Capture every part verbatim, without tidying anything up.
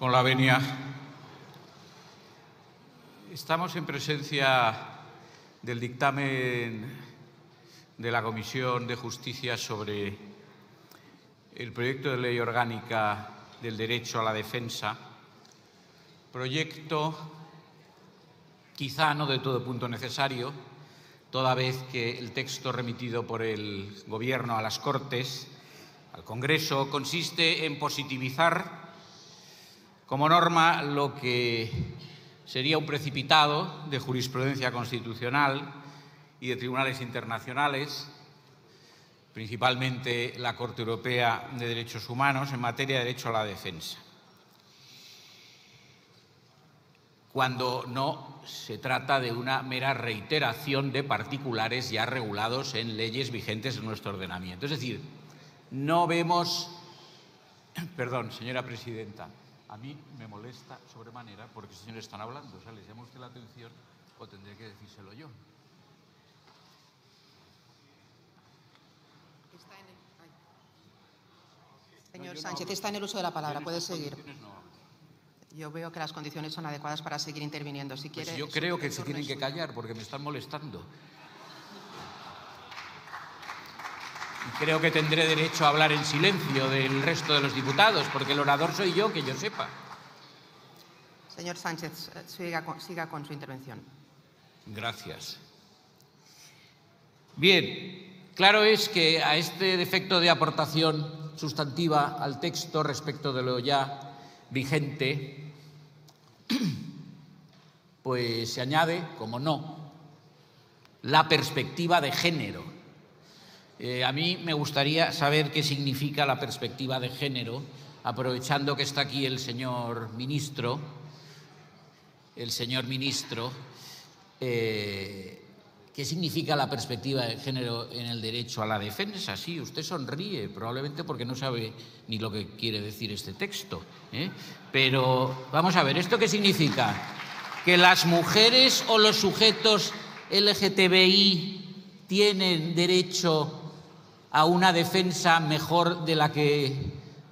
con la venia. Estamos en presencia del dictamen de la Comisión de Justicia sobre el proyecto de ley orgánica del derecho a la defensa, proyecto quizá no de todo punto necesario, toda vez que el texto remitido por el Gobierno a las Cortes, al Congreso, consiste en positivizar como norma lo que sería un precipitado de jurisprudencia constitucional y de tribunales internacionales, principalmente la Corte Europea de Derechos Humanos, en materia de derecho a la defensa, cuando no se trata de una mera reiteración de particulares ya regulados en leyes vigentes en nuestro ordenamiento. Es decir, no vemos… Perdón, señora presidenta, a mí me molesta sobremanera porque los señores están hablando. O sea, les llama usted la atención o tendré que decírselo yo. Está en el… Señor no, Sánchez, no está en el uso de la palabra. Puede seguir. No. Yo veo que las condiciones son adecuadas para seguir interviniendo. Si quiere, pues yo creo que se tienen que callar porque me están molestando. Y creo que tendré derecho a hablar en silencio del resto de los diputados, porque el orador soy yo, que yo sepa. Señor Sánchez, siga con, siga con su intervención. Gracias. Bien, claro es que a este defecto de aportación sustantiva al texto respecto de lo ya vigente, pues se añade, como no, la perspectiva de género. Eh, a mí me gustaría saber qué significa la perspectiva de género, aprovechando que está aquí el señor ministro, el señor ministro, eh, ¿qué significa la perspectiva de género en el derecho a la defensa? Sí, usted sonríe, probablemente porque no sabe ni lo que quiere decir este texto, ¿eh? Pero vamos a ver, ¿esto qué significa? ¿Que las mujeres o los sujetos L G T B I tienen derecho a una defensa mejor de la que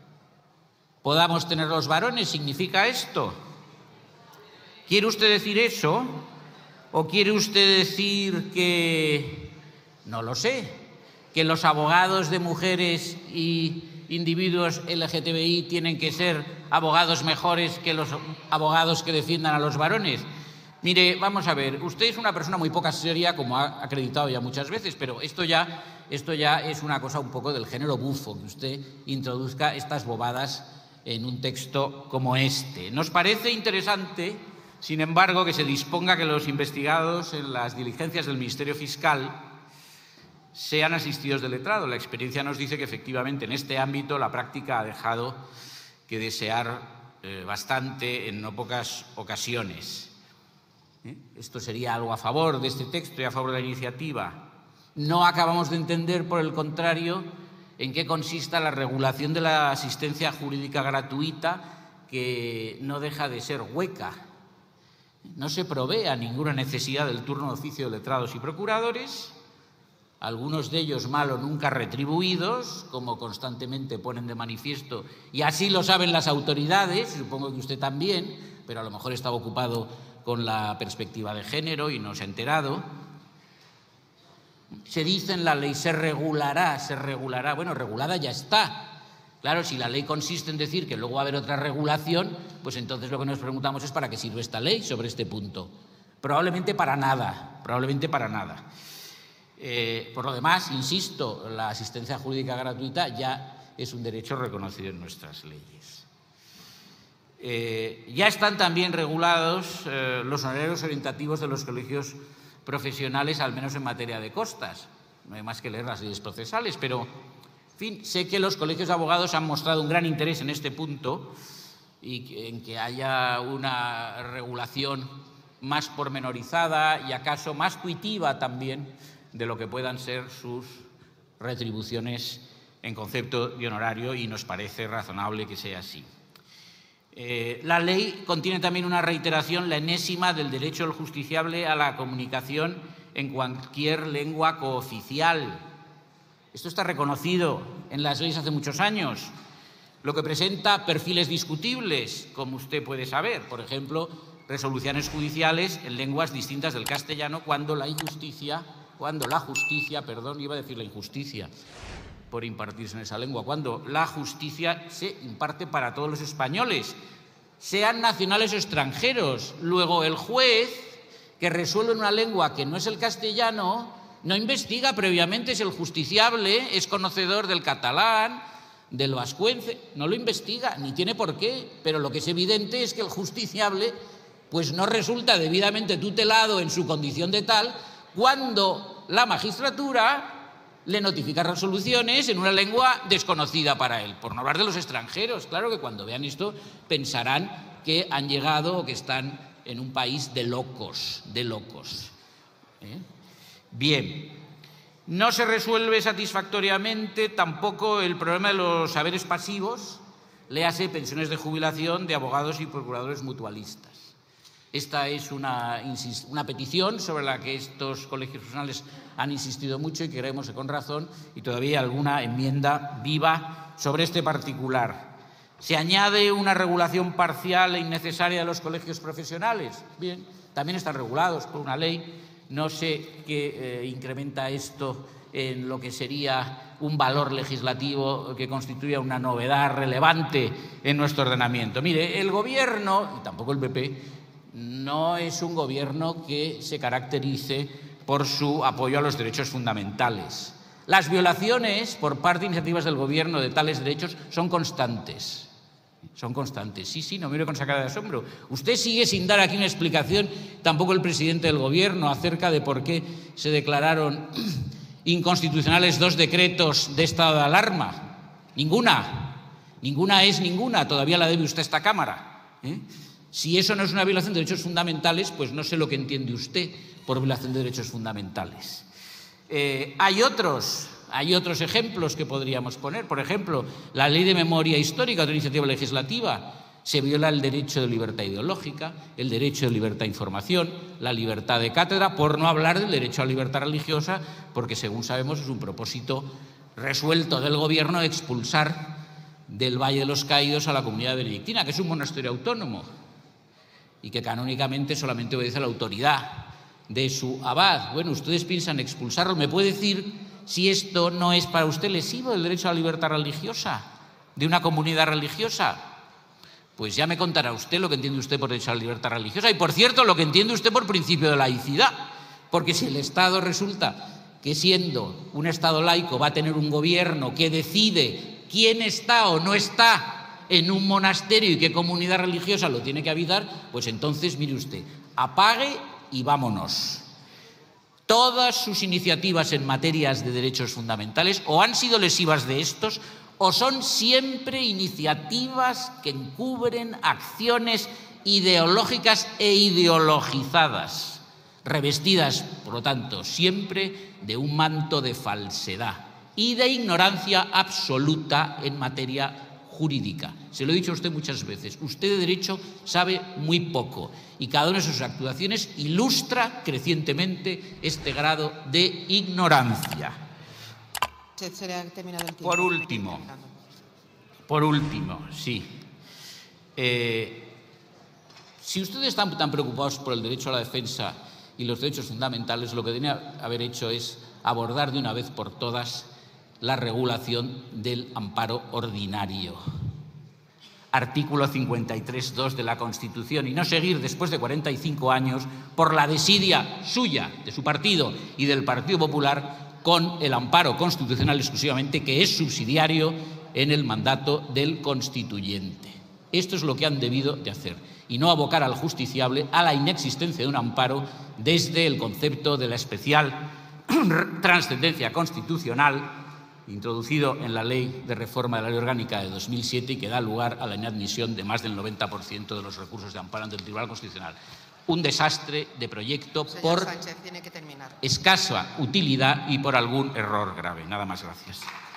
podamos tener los varones? ¿Significa esto? ¿Quiere usted decir eso? ¿O quiere usted decir que, no lo sé, que los abogados de mujeres y individuos L G T B I tienen que ser abogados mejores que los abogados que defiendan a los varones? Mire, vamos a ver, usted es una persona muy poca seria, como ha acreditado ya muchas veces, pero esto ya, esto ya es una cosa un poco del género bufo, que usted introduzca estas bobadas en un texto como este. Nos parece interesante, sin embargo, que se disponga que los investigados en las diligencias del Ministerio Fiscal sean asistidos de letrado. La experiencia nos dice que efectivamente en este ámbito la práctica ha dejado que desear eh, bastante en no pocas ocasiones. ¿Eh? Esto sería algo a favor de este texto y a favor de la iniciativa. No acabamos de entender, por el contrario, en qué consista la regulación de la asistencia jurídica gratuita, que no deja de ser hueca. No se provee a ninguna necesidad del turno de oficio de letrados y procuradores, algunos de ellos mal o nunca retribuidos, como constantemente ponen de manifiesto, y así lo saben las autoridades, supongo que usted también, pero a lo mejor estaba ocupado con la perspectiva de género y no se ha enterado. Se dice en la ley, se regulará, se regulará. Bueno, regulada ya está. Claro, si la ley consiste en decir que luego va a haber otra regulación, pues entonces lo que nos preguntamos es ¿para qué sirve esta ley sobre este punto? Probablemente para nada, probablemente para nada. Eh, por lo demás, insisto, la asistencia jurídica gratuita ya es un derecho reconocido en nuestras leyes. Eh, ya están también regulados eh, los honorarios orientativos de los colegios profesionales, al menos en materia de costas. No hay más que leer las leyes procesales, pero, en fin, sé que los colegios de abogados han mostrado un gran interés en este punto y en que haya una regulación más pormenorizada y acaso más tuitiva también de lo que puedan ser sus retribuciones en concepto de honorario, y nos parece razonable que sea así. Eh, la ley contiene también una reiteración, la enésima, del derecho del justiciable a la comunicación en cualquier lengua cooficial. Esto está reconocido en las leyes hace muchos años. lo que presenta perfiles discutibles, como usted puede saber, por ejemplo, resoluciones judiciales en lenguas distintas del castellano cuando la injusticia, cuando la justicia, perdón, iba a decir la injusticia por impartirse en esa lengua, cuando la justicia se imparte para todos los españoles, sean nacionales o extranjeros. Luego el juez que resuelve en una lengua que no es el castellano no investiga previamente si el justiciable es conocedor del catalán, del vascuence, no lo investiga, ni tiene por qué, pero lo que es evidente es que el justiciable pues no resulta debidamente tutelado en su condición de tal cuando la magistratura le notifica resoluciones en una lengua desconocida para él, por no hablar de los extranjeros. Claro que cuando vean esto pensarán que han llegado o que están en un país de locos, de locos. ¿Eh? Bien, no se resuelve satisfactoriamente tampoco el problema de los saberes pasivos, léase pensiones de jubilación de abogados y procuradores mutualistas. Esta es una, una petición sobre la que estos colegios profesionales han insistido mucho y creemos que con razón, y todavía hay alguna enmienda viva sobre este particular. ¿Se añade una regulación parcial e innecesaria de los colegios profesionales? Bien, también están regulados por una ley. No sé qué eh, incrementa esto en lo que sería un valor legislativo que constituya una novedad relevante en nuestro ordenamiento. Mire, el Gobierno, y tampoco el P P, no es un Gobierno que se caracterice por su apoyo a los derechos fundamentales. Las violaciones por parte de iniciativas del Gobierno de tales derechos son constantes. Son constantes. Sí, sí, no mire con esa cara de asombro. Usted sigue sin dar aquí una explicación, tampoco el presidente del Gobierno, acerca de por qué se declararon inconstitucionales dos decretos de estado de alarma. Ninguna. Ninguna es ninguna. Todavía la debe usted a esta Cámara. ¿Eh? Si eso no es una violación de derechos fundamentales, pues no sé lo que entiende usted por violación de derechos fundamentales. Eh, hay otros, hay otros ejemplos que podríamos poner. Por ejemplo, la Ley de Memoria Histórica, otra iniciativa legislativa. Se viola el derecho de libertad ideológica, el derecho de libertad de información, la libertad de cátedra, por no hablar del derecho a la libertad religiosa, porque, según sabemos, es un propósito resuelto del Gobierno de expulsar del Valle de los Caídos a la comunidad benedictina, que es un monasterio autónomo y que canónicamente solamente obedece a la autoridad de su abad. Bueno, ustedes piensan expulsarlo. ¿Me puede decir si esto no es para usted lesivo del derecho a la libertad religiosa de una comunidad religiosa? Pues ya me contará usted lo que entiende usted por derecho a la libertad religiosa y, por cierto, lo que entiende usted por principio de laicidad. Porque si el Estado resulta que, siendo un Estado laico, va a tener un gobierno que decide quién está o no está en un monasterio y qué comunidad religiosa lo tiene que habitar, pues entonces, mire usted, apague y vámonos. Todas sus iniciativas en materias de derechos fundamentales o han sido lesivas de estos o son siempre iniciativas que encubren acciones ideológicas e ideologizadas, revestidas, por lo tanto, siempre de un manto de falsedad y de ignorancia absoluta en materia jurídica. Se lo he dicho a usted muchas veces. Usted de derecho sabe muy poco y cada una de sus actuaciones ilustra crecientemente este grado de ignorancia. Se ha terminado el tiempo. Por último, por último, sí. Eh, si ustedes están tan preocupados por el derecho a la defensa y los derechos fundamentales, lo que debería haber hecho es abordar de una vez por todas la regulación del amparo ordinario. Artículo cincuenta y tres punto dos de la Constitución, y no seguir después de cuarenta y cinco años por la desidia suya, de su partido y del Partido Popular, con el amparo constitucional exclusivamente, que es subsidiario en el mandato del constituyente. Esto es lo que han debido de hacer, y no abocar al justiciable a la inexistencia de un amparo desde el concepto de la especial trascendencia constitucional introducido en la Ley de Reforma de la Ley Orgánica de dos mil siete y que da lugar a la inadmisión de más del noventa por ciento de los recursos de amparo ante el Tribunal Constitucional. Un desastre de proyecto por Sánchez, tiene que terminar. escasa utilidad y por algún error grave. Nada más, gracias.